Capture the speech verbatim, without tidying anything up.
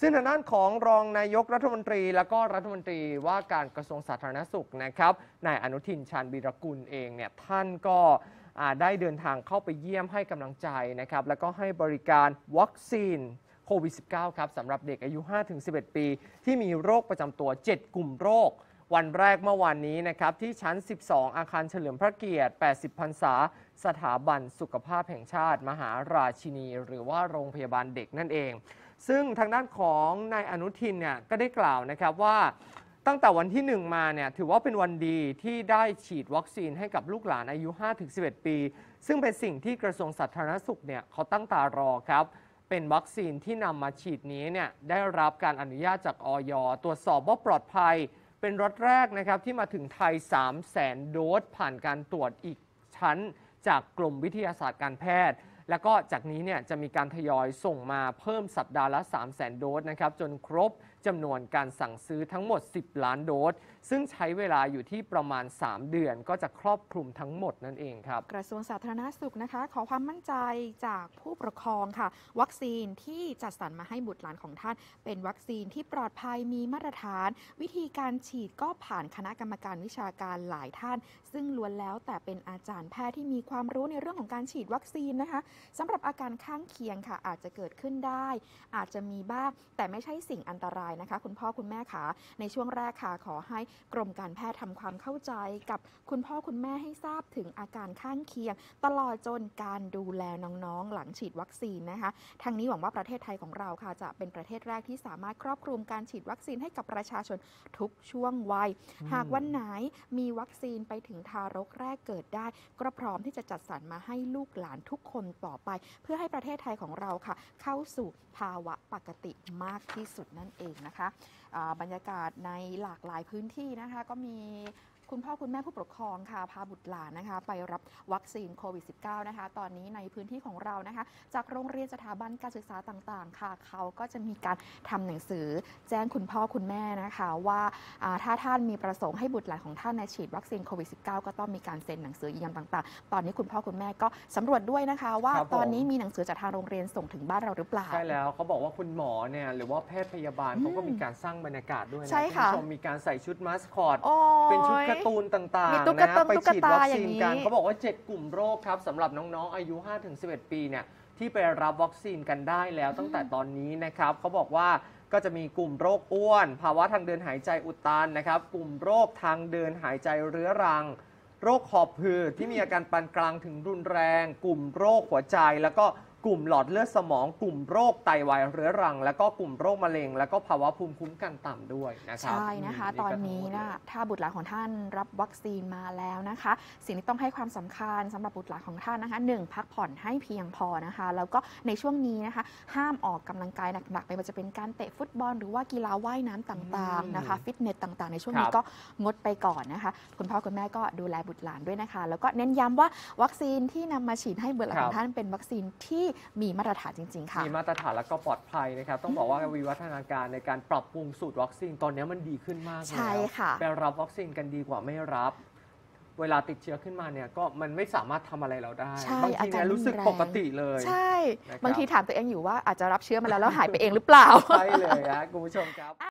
ซึ่งทางด้านของรองนายกรัฐมนตรีและก็รัฐมนตรีว่าการกระทรวงสาธารณสุขนะครับนายอนุทินชาญวีรกุลเองเนี่ยท่านก็ได้เดินทางเข้าไปเยี่ยมให้กำลังใจนะครับแล้วก็ให้บริการวัคซีนโควิด สิบเก้า ครับสำหรับเด็กอายุ ห้าถึงสิบเอ็ด ปีที่มีโรคประจำตัว เจ็ด กลุ่มโรควันแรกเมื่อวานนี้นะครับที่ชั้น สิบสอง อาคารเฉลิมพระเกียรติ แปดสิบ พรรษาสถาบันสุขภาพแห่งชาติ มหาราชินีหรือว่าโรงพยาบาลเด็กนั่นเองซึ่งทางด้านของนายอนุทินเนี่ยก็ได้กล่าวนะครับว่าตั้งแต่วันที่หนึ่งมาเนี่ยถือว่าเป็นวันดีที่ได้ฉีดวัคซีนให้กับลูกหลานอายุ ห้าถึงสิบเอ็ด ปีซึ่งเป็นสิ่งที่กระทรวงสาธารณสุขเนี่ยเขาตั้งตารอครับเป็นวัคซีนที่นำมาฉีดนี้เนี่ยได้รับการอนุญาตจากอย.ตรวจสอบว่าปลอดภัยเป็นรถแรกนะครับที่มาถึงไทย สามแสน โดสผ่านการตรวจอีกชั้นจากกรมวิทยาศาสตร์การแพทย์แล้วก็จากนี้เนี่ยจะมีการทยอยส่งมาเพิ่มสัปดาห์ละ สามแสน โดสนะครับจนครบจำนวนการสั่งซื้อทั้งหมด สิบ ล้านโดสซึ่งใช้เวลาอยู่ที่ประมาณ สาม เดือนก็จะครอบคลุมทั้งหมดนั่นเองครับกระทรวงสาธารณสุขนะคะขอความมั่นใจจากผู้ปกครองค่ะวัคซีนที่จัดสรรมาให้บุตรหลานของท่านเป็นวัคซีนที่ปลอดภัยมีมาตรฐานวิธีการฉีดก็ผ่านคณะกรรมการวิชาการหลายท่านซึ่งล้วนแล้วแต่เป็นอาจารย์แพทย์ที่มีความรู้ในเรื่องของการฉีดวัคซีนนะคะสำหรับอาการข้างเคียงค่ะอาจจะเกิดขึ้นได้อาจจะมีบ้างแต่ไม่ใช่สิ่งอันตรายนะคะคุณพ่อคุณแม่ค่ะในช่วงแรกค่ะขอให้กรมการแพทย์ทำความเข้าใจกับคุณพ่อคุณแม่ให้ทราบถึงอาการข้างเคียงตลอดจนการดูแลน้องๆหลังฉีดวัคซีนนะคะทางนี้หวังว่าประเทศไทยของเราค่ะจะเป็นประเทศแรกที่สามารถครอบคลุมการฉีดวัคซีนให้กับประชาชนทุกช่วงวัยหากวันไหนมีวัคซีนไปถึงทารกแรกเกิดได้ก็พร้อมที่จะจัดสรรมาให้ลูกหลานทุกคนต่อไปเพื่อให้ประเทศไทยของเราค่ะเข้าสู่ภาวะปกติมากที่สุดนั่นเองนะคะบรรยากาศในหลากหลายพื้นที่นะคะก็มีคุณพ่อคุณแม่ผู้ปกครองค่ะพาบุตรหลานนะคะไปรับวัคซีนโควิด สิบเก้า นะคะตอนนี้ในพื้นที่ของเรานะคะจากโรงเรียนสถาบันการศึกษาต่างๆค่ะเขาก็จะมีการทำหนังสือแจ้งคุณพ่อคุณแม่นะคะว่าถ้าท่านมีประสงค์ให้บุตรหลานของท่านในฉีดวัคซีนโควิด สิบเก้า ก็ต้องมีการเซ็นหนังสือยืนยันต่างๆตอนนี้คุณพ่อคุณแม่ก็สำรวจด้วยนะคะว่าตอนนี้มีหนังสือจากทางโรงเรียนส่งถึงบ้านเราหรือเปล่าใช่แล้วเขาบอกว่าคุณหมอเนี่ยหรือว่าแพทย์พยาบาลเขาก็มีการสร้างบรรยากาศด้วยนะคุณผู้ชมมีการใส่ชุดมาสคอตเป็นชุดการ์ตูนต่างๆนะไปฉีดวัคซีนกันเขาบอกว่าเจ็ดกลุ่มโรคครับสำหรับน้องๆอายุ ห้าถึงสิบเอ็ด ปีเนี่ยที่ไปรับวัคซีนกันได้แล้วตั้งแต่ตอนนี้นะครับเขาบอกว่าก็จะมีกลุ่มโรคอ้วนภาวะทางเดินหายใจอุดตันนะครับกลุ่มโรคทางเดินหายใจเรื้อรังโรคหอบหืดที่มีอาการปานกลางถึงรุนแรงกลุ่มโรคหัวใจแล้วก็กลุ่มหลอดเลือดสมองกลุ่มโรคไตวายเรื้อรังแล้วก็กลุ่มโรคมะเร็งแล้วก็ภาวะภูมิคุ้มกันต่ำด้วยนะครับใช่นะคะตอนนี้นะถ้าบุตรหลานของท่านรับวัคซีนมาแล้วนะคะสิ่งที่ต้องให้ความสำคัญสำหรับบุตรหลานของท่านนะคะหนึ่งพักผ่อนให้เพียงพอนะคะแล้วก็ในช่วงนี้นะคะห้ามออกกำลังกายหนักๆไม่ว่าจะเป็นการเตะฟุตบอลหรือว่ากีฬาว่ายน้ำต่างๆนะคะฟิตเนสต่างๆในช่วงนี้ก็งดไปก่อนนะคะคุณพ่อคุณแม่ก็ดูแลบุตรหลานด้วยนะคะแล้วก็เน้นย้ำว่าวัคซีนที่นำมาฉีดให้บุตรหลานของท่านเป็นวัคซีนที่มีมาตรฐานจริงๆค่ะมีมาตรฐานแล้วก็ปลอดภัยนะครับต้องบอกว่าวิวัฒนาการในการปรับปรุงสูตรวัคซีนตอนนี้มันดีขึ้นมากเลยใช่ค่ะไปรับวัคซีนกันดีกว่าไม่รับเวลาติดเชื้อขึ้นมาเนี่ยก็มันไม่สามารถทำอะไรเราได้บางทีเนี่ยรู้สึกปกติเลยใช่บางทีถามตัวเองอยู่ว่าอาจจะรับเชื้อมาแล้วแล้วหายไปเองหรือเปล่าใช่เลยนะคุณผู้ชมครับ